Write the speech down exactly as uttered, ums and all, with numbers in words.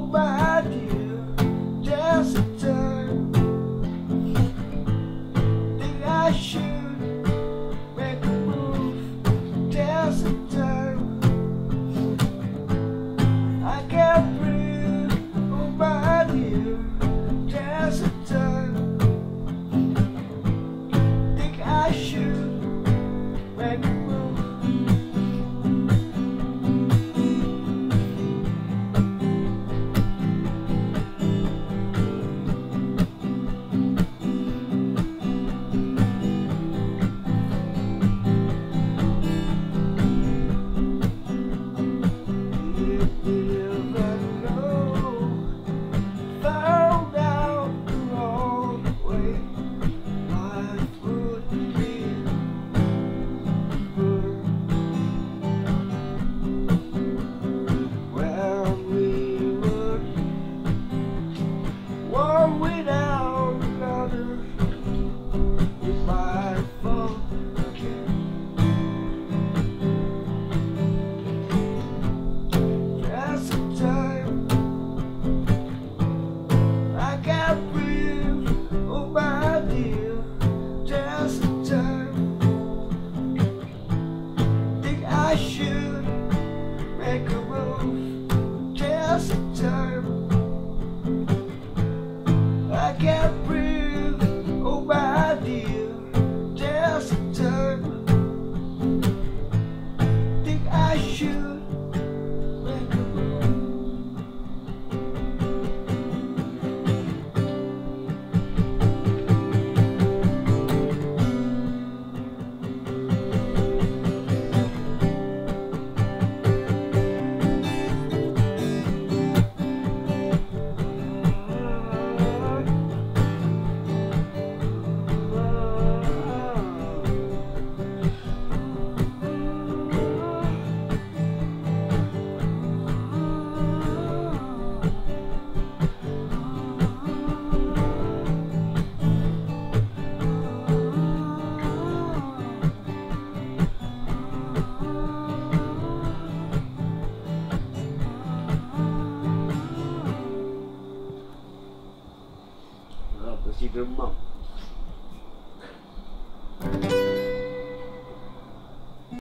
my dear, just a time. Think I should make a move, just a time. I can't breathe, oh my dear, just a time. Think I should make a move. One without another, if I fall again, just a time. I can't breathe, oh my dear, just a time. Think I should make a move, just a time. I can't breathe, oh my dear, just a time. Think I should make a move. Rồi, tôi xin rớm mỏng.